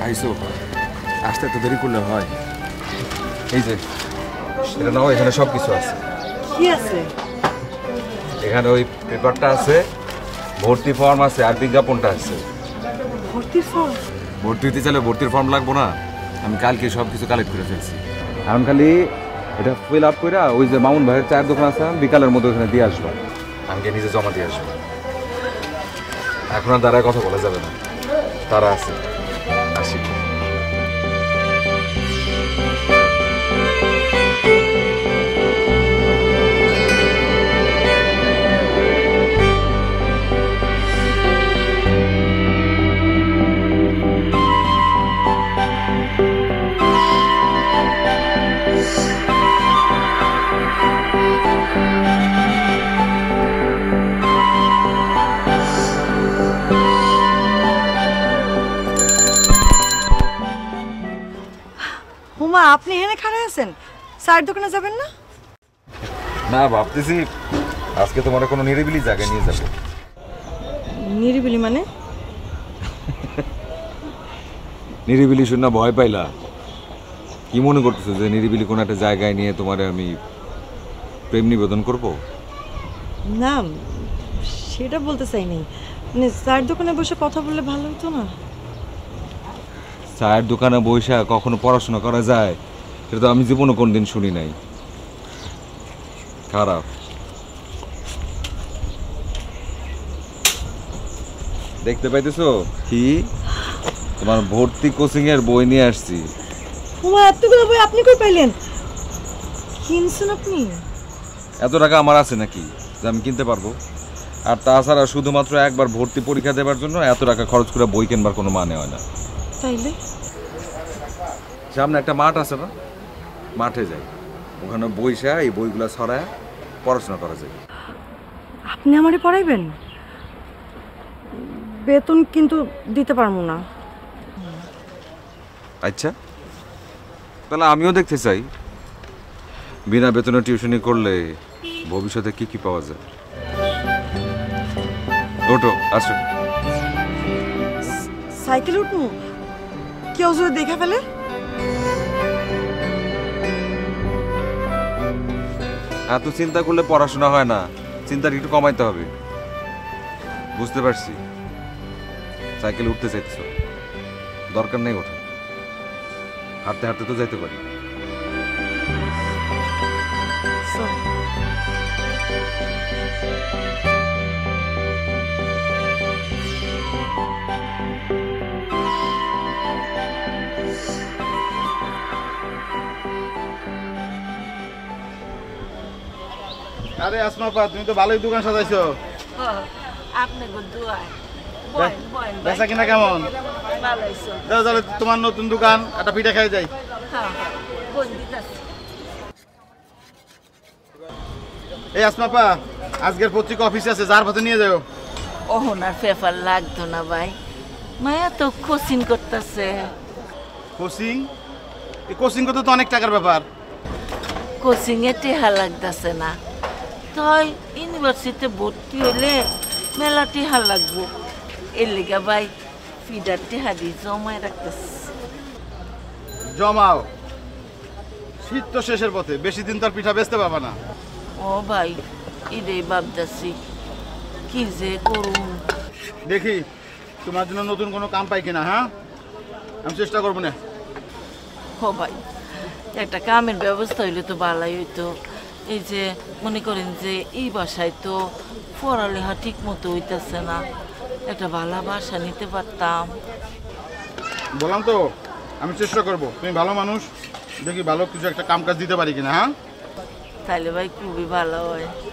আইসো, আসতে তো দেরি করলে হয়। এই যে এটা নাও, এখানে সব কিছু আছে। কি আছে? এখানে ওই পেপারটা আছে, ভর্তি ফর্ম আছে, আর বিজ্ঞাপনটা আছে। ভর্তির ফর্ম? ভর্তি হতে চাইলে ভর্তির ফর্ম লাগবো না? আমি কালকে সব কিছু কালেক্ট করে ফেলছি। এখন খালি এটা ফিল আপ করে ওই যে মামুন ভাইয়ের চায়ের দোকান আছে, বিকালের মধ্যে ওখানে দিয়ে আসবো। আমি গিয়ে নিজে জমা দিয়ে আসবো। এখন আর দাঁড়ায় কথা বলা যাবে না, তারা আছে। আসি। হুমা, আপনি এখানে খাড়া আছেন, চায়ের দোকানে যাবেন না? না, ভাবতেছি আজকে তোমার কোনো নিরিবিলি জায়গায় নিয়ে যাবো। নিরিবিলি মানে? নিরিবিলি শুনে ভয় পাইলা? কি মনে করতেছো যে নিরিবিলি কোনো একটা জায়গায় নিয়ে তোমারে আমি প্রেম নিবেদন করব? না, সেটা বলতে চাইনি। মানে চায়ের দোকানে বসে কথা বললে ভালো হতো না? চায়ের দোকানে বসে কখনো পড়াশোনা করা যায়? সেটা তো আমি জীবনে কোনদিন শুনি নাই। খারাপ। দেখতে পাইতেছো কি? তোমার ভর্তি কোচিং এর বই নিয়ে আসছি। হুমা, এতগুলো বই আপনি কই পাইলেন? কিনছেন আপনি? এত টাকা আমার আছে নাকি যে আমি কিনতে পারবো? আর তাছাড়া শুধুমাত্র একবার ভর্তি পরীক্ষা দেওয়ার জন্য এত টাকা খরচ করে বই কেনবার কোনো মানে হয় না। তাইলে সামনে একটা মাঠ আছে না, মাঠে যাই, ওখানে বইসা এই বইগুলা ছড়ায় পড়াশোনা করা যায়। আপনি আমারে পড়াইবেন? বেতন কিন্তু দিতে পারবো না। আচ্ছা, তাহলে আমিও দেখতে চাই বিনা বেতনে টিউশনি করলে ভবিষ্যতে কি কি পাওয়া যায়। ওঠো, আসো। সাইকেল উঠবো? কেউ যদি দেখে ফেলে? এত চিন্তা করলে পড়াশোনা হয় না, চিন্তাটা একটু কমাইতে হবে। বুঝতে পারছি, সাইকেল উঠতে চাইতেছ, দরকার নেই ওঠা, হাঁটতে হাঁটতে তো যাইতে পারি। আরে আসমা পা, তুমি তো ভালোই দোকান সাজাইছো। আপনি দোয়ায় বেচা কিনা কেমন? দাও তাহলে তোমার নতুন দোকান, একটা পিঠা খাই যাই। এই আসমা পা, আজকের পত্রিকা অফিসে আছে, যার পথে নিয়ে যাও। ওহনার পেপার লাগতো না ভাই, মায়া তো কোচিং করতেছে। কোচিং? এই কোচিং করতে তো অনেক টাকার ব্যাপার। কোচিং এ টেহা লাগতেছে না, তাই ইউনিভার্সিটিতে ভর্তি হইলে মেলা টেহা লাগবো। এর লেগা ভাই ফিডার টেহা দিয়ে জমায় রাখতেছে। জমাও, শীত তো শেষের পথে, বেশি দিন তো আর পিঠা বেচতে পাবা না। ও ভাই, ইরে ভাবতেছি কি যে করুন। দেখি তোমার জন্য নতুন কোনো কাম পাই কিনা। হ্যাঁ, আমি চেষ্টা করবো না। ও ভাই, একটা কামের ব্যবস্থা হইলে তো ভালোই হইতো। এই যে মনে করেন যে এই বাসায় তো পড়ালেখা ঠিক মতো হইতেছে না, একটা ভালো বাসা নিতে পারতাম। বললাম তো আমি চেষ্টা করব, তুমি ভালো মানুষ, দেখি ভালো কিছু একটা কাম কাজ দিতে পারি কিনা। হ্যাঁ, তাইলে ভাই খুবই ভালো হয়।